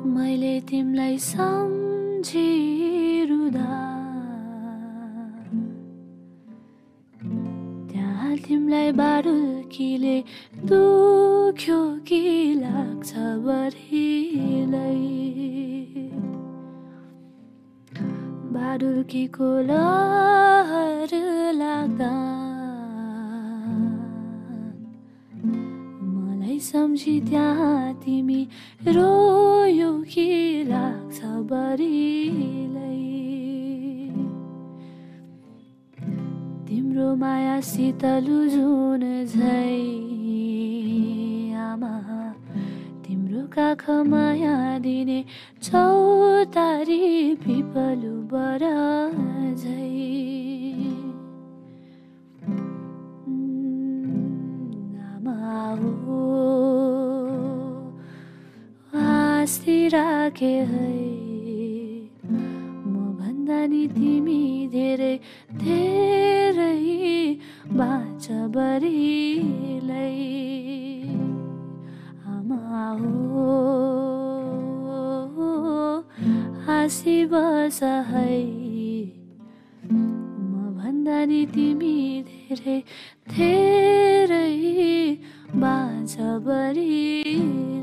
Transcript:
मैले तिमलाई सम्झिरुदा त्यहाँ तिमलाई बारुल्कीले दुख्यो कि लाग्छ बढीलाई बारुल्कीको लहर लाग्दा मलाई सम्झी त्यहाँ तिमी रोयो कि लाग्छ बढीलाई तिम्रो माया शीतलु जुन झै आमा तिम्रो काख माया दिने चौतारी पिपलु बर झै आमा हो आस्ती राखे है म भन्दा नि तिमी धेरै धेरै बाँच बढीलाई आमा हो हाँसी बस है म भन्दा नि तिमी धेरै धेरै बाँच बढी